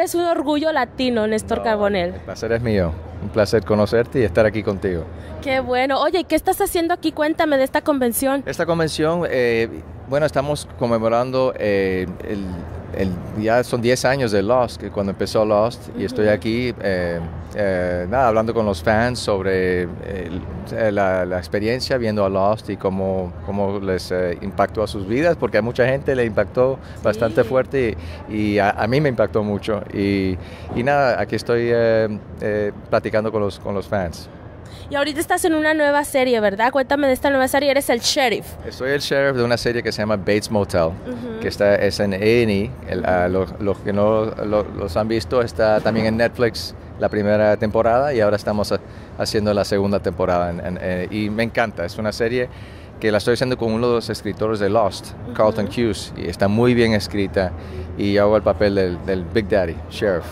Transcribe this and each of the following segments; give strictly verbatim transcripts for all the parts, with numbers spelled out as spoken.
eres un orgullo latino, Néstor No, Carbonell. El placer es mío. Un placer conocerte y estar aquí contigo. Qué bueno. Oye, ¿qué estás haciendo aquí? Cuéntame de esta convención. Esta convención, eh, bueno, estamos conmemorando, eh, el, el, ya son diez años de Lost, que cuando empezó Lost, y estoy aquí, eh, eh, nada, hablando con los fans sobre eh, la, la experiencia viendo a Lost y cómo, cómo les eh, impactó a sus vidas, porque a mucha gente le impactó sí. bastante fuerte y, y a, a mí me impactó mucho. Y, y nada, aquí estoy eh, eh, platicando con los, con los fans. Y ahorita estás en una nueva serie, ¿verdad? Cuéntame de esta nueva serie, eres el sheriff. Soy el sheriff de una serie que se llama Bates Motel, uh-huh. que está, es en A and E. Uh, los, los que no lo, los han visto, está también en Netflix la primera temporada y ahora estamos a, haciendo la segunda temporada. En, en, en, y me encanta, es una serie que la estoy haciendo con uno de los escritores de Lost, uh-huh. Carlton Cuse, y está muy bien escrita y yo hago el papel del, del Big Daddy, sheriff.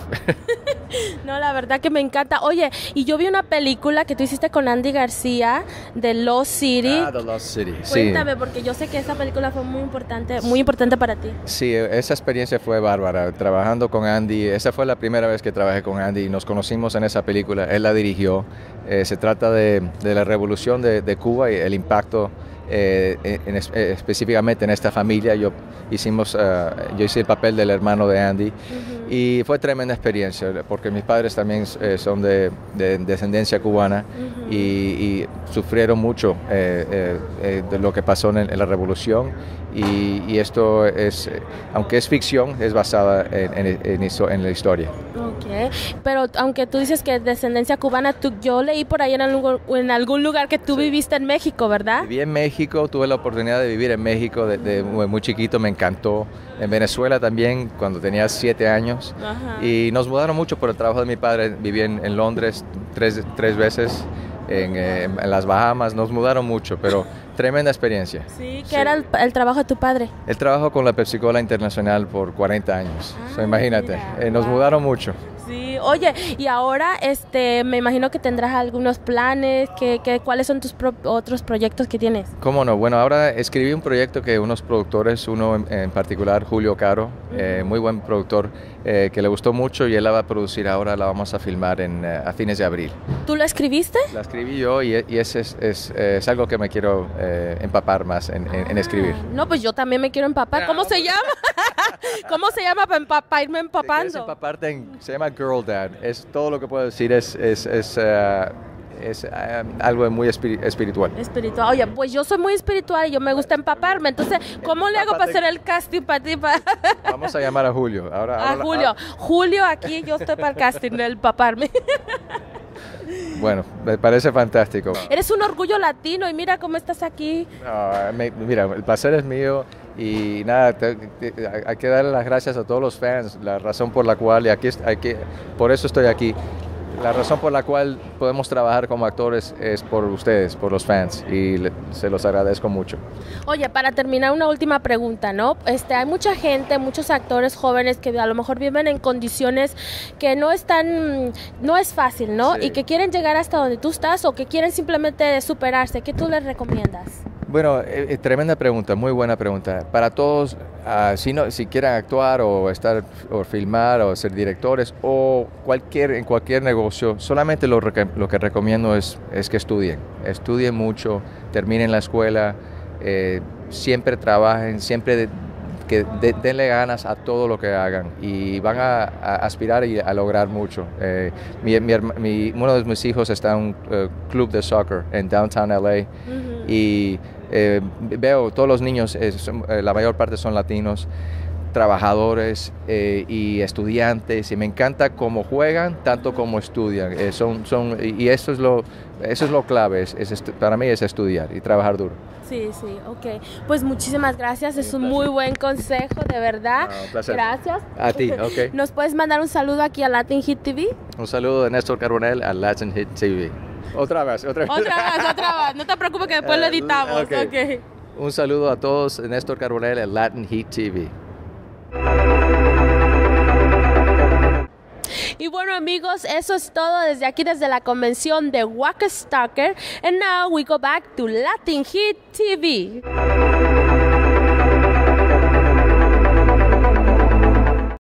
No, la verdad que me encanta. Oye, y yo vi una película que tú hiciste con Andy García de Lost City. Ah, The Lost City. Cuéntame, sí. porque yo sé que esa película fue muy importante, muy importante para ti. Sí, esa experiencia fue bárbara, trabajando con Andy. Esa fue la primera vez que trabajé con Andy. Nos conocimos en esa película, él la dirigió. Eh, se trata de, de la revolución de, de Cuba y el impacto eh, en, en, específicamente en esta familia. Yo hicimos, uh, yo hice el papel del hermano de Andy. Uh-huh. Y fue tremenda experiencia, porque mis padres también eh, son de, de descendencia cubana uh-huh. y, y sufrieron mucho eh, eh, eh, de lo que pasó en, en la revolución. Y, y esto es, aunque es ficción, es basada en, en, en, en la historia. Ok, pero aunque tú dices que es descendencia cubana, tú, yo leí por ahí en algún, en algún lugar que tú sí. viviste en México, ¿verdad? Viví en México, tuve la oportunidad de vivir en México de, de muy chiquito, me encantó. En Venezuela también, cuando tenía siete años. Ajá. Y nos mudaron mucho por el trabajo de mi padre. Viví en, en Londres tres, tres veces, en, eh, en las Bahamas, nos mudaron mucho, pero tremenda experiencia. Sí, ¿qué sí. era el, el trabajo de tu padre? Él trabajó con la Pepsi-Cola Internacional por cuarenta años, ah, so, imagínate, eh, nos wow. mudaron mucho. Sí, oye, y ahora este, me imagino que tendrás algunos planes, que, que, ¿cuáles son tus pro, otros proyectos que tienes? ¿Cómo no? Bueno, ahora escribí un proyecto que unos productores, uno en, en particular, Julio Caro, uh-huh. eh, muy buen productor, eh, que le gustó mucho y él la va a producir ahora, la vamos a filmar en, uh, a fines de abril. ¿Tú lo escribiste? La escribí yo y, y es, es, es, es algo que me quiero eh, empapar más en, en, en escribir. Ah, no, pues yo también me quiero empapar. ¿Cómo se llama? ¿Cómo se llama para, empap para irme empapando? Empaparte en, se llama Girl Dad. Es todo lo que puedo decir, es, es, es, uh, es uh, algo muy espiritual. Espiritual. Oye, pues yo soy muy espiritual y yo me gusta empaparme. Entonces, ¿cómo le hago para hacer el casting para ti? Para... Vamos a llamar a Julio. Ahora, a ahora, Julio. ahora. Julio, aquí yo estoy para el casting del empaparme. Bueno, me parece fantástico. Eres un orgullo latino y mira cómo estás aquí. No, me, mira, el placer es mío y nada, te, te, hay que darle las gracias a todos los fans, la razón por la cual, y aquí, aquí, por eso estoy aquí, la razón por la cual podemos trabajar como actores es por ustedes, por los fans, y le, se los agradezco mucho. Oye, para terminar, una última pregunta, ¿no? Este, hay mucha gente, muchos actores jóvenes que a lo mejor viven en condiciones que no están, no es fácil, ¿no? Sí. Y que quieren llegar hasta donde tú estás o que quieren simplemente superarse. ¿Qué tú les recomiendas? Bueno, eh, tremenda pregunta, muy buena pregunta. Para todos, uh, si, no, si quieren actuar o estar o filmar o ser directores o cualquier en cualquier negocio, solamente lo, lo que recomiendo es, es que estudien. Estudien mucho, terminen la escuela, eh, siempre trabajen, siempre de, que de, denle ganas a todo lo que hagan y van a, a aspirar y a lograr mucho. Eh, mi, mi, mi, uno de mis hijos está en un uh, club de soccer en Downtown L A uh-huh. y Eh, veo todos los niños, eh, son, eh, la mayor parte son latinos, trabajadores eh, y estudiantes, y me encanta cómo juegan tanto como estudian. Eh, son, son, y eso es lo, eso es lo clave, es, es para mí es estudiar y trabajar duro. Sí, sí, ok. Pues muchísimas gracias, es un muy buen consejo, de verdad. No, un placer. Gracias. A ti, ok. ¿Nos puedes mandar un saludo aquí a Latin Hit T V? Un saludo de Néstor Carbonell a Latin Hit T V. Otra vez, otra vez. Otra vez, otra vez. No te preocupes que después lo editamos. Uh, okay. Okay. Un saludo a todos, Néstor Carbonell a Latin Hit T V. Y bueno, amigos, eso es todo desde aquí, desde la convención de Waka Stalker. And now we go back to Latin Hit T V.